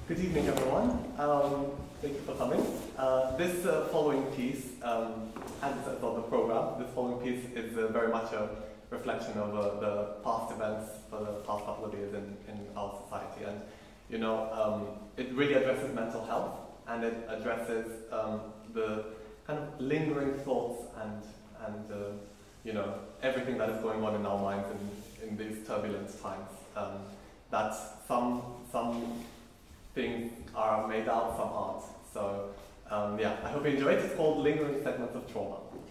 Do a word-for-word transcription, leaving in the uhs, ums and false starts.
Good evening, everyone. Um, thank you for coming. Uh, this uh, following piece, um, as it says on the program, this following piece is uh, very much a reflection of uh, the past events for the past couple of years in, in our society. And, you know, um, it really addresses mental health, and it addresses um, the kind of lingering thoughts and, and uh, you know, everything that is going on in our minds in, in these turbulent times. Um, that some, some things are made out, some aren't. So, um, yeah, I hope you enjoy it. It's called Lingering Segments of Trauma.